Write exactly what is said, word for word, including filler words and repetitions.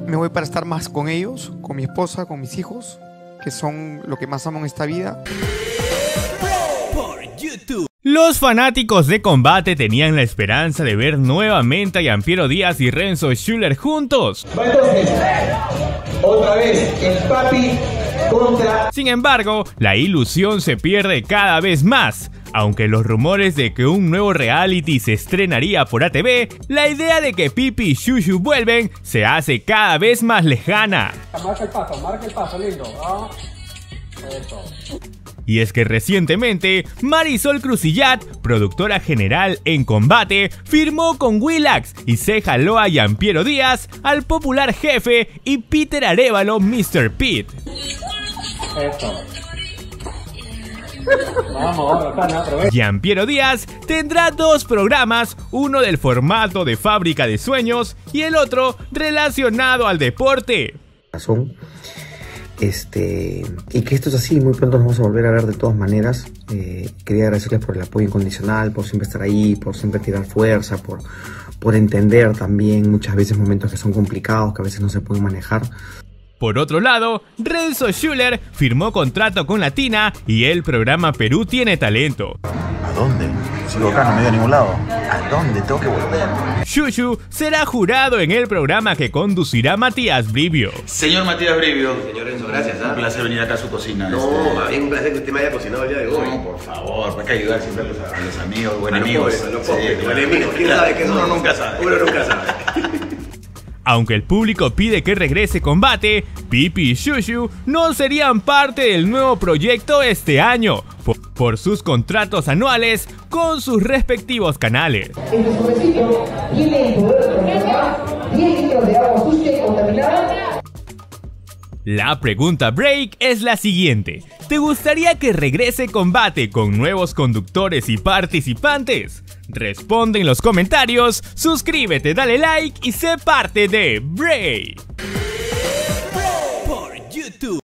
me voy para estar más con ellos, con mi esposa, con mis hijos, que son lo que más amo en esta vida. Los fanáticos de Combate tenían la esperanza de ver nuevamente a Giampiero Díaz y Renzo Schuller juntos. Va entonces, otra vez, el papi contra... Sin embargo, la ilusión se pierde cada vez más. Aunque los rumores de que un nuevo reality se estrenaría por A T V, la idea de que Pipi y Shushu vuelven se hace cada vez más lejana. Marca el paso, marca el paso, lindo. ¿Ah? Eso. Y es que recientemente, Marisol Crucillat, productora general en Combate, firmó con Willax y se jaló a Giampiero Díaz, al popular jefe, y Peter Arévalo, mister Pete. Eso. Vamos, ahora, aprovecha. Giampiero Díaz tendrá dos programas, uno del formato de Fábrica de Sueños y el otro relacionado al deporte. Razón. Este, y que esto es así, muy pronto nos vamos a volver a ver de todas maneras. Eh, quería agradecerles por el apoyo incondicional, por siempre estar ahí, por siempre tirar fuerza, por, por entender también muchas veces momentos que son complicados, que a veces no se pueden manejar. Por otro lado, Renzo Schuller firmó contrato con Latina y el programa Perú tiene talento. ¿A dónde? Sigo acá, no me voy a ningún lado. ¿A dónde tengo que volver? Shushu será jurado en el programa que conducirá Matías Brivio. Señor Matías Brivio. Señor Renzo, gracias. ¿eh? Un placer venir acá a su cocina. No, este... más bien un placer que usted me haya cocinado el día de hoy. No, por favor, hay que ayudar siempre a los, a los amigos, buenos a los amigos. pobres, a los pobres, Sí, claro. Enemigos, ¿quién sabe qué son? Uno nunca sabe. Uno nunca sabe. Aunque el público pide que regrese Combate, Pipi y Shushu no serían parte del nuevo proyecto este año, por, por sus contratos anuales con sus respectivos canales. En su sobrecito tiene el poder de transformar diez litros de agua sucia y contaminada. La pregunta break es la siguiente: ¿te gustaría que regrese Combate con nuevos conductores y participantes? Responde en los comentarios, suscríbete, dale like y sé parte de Break.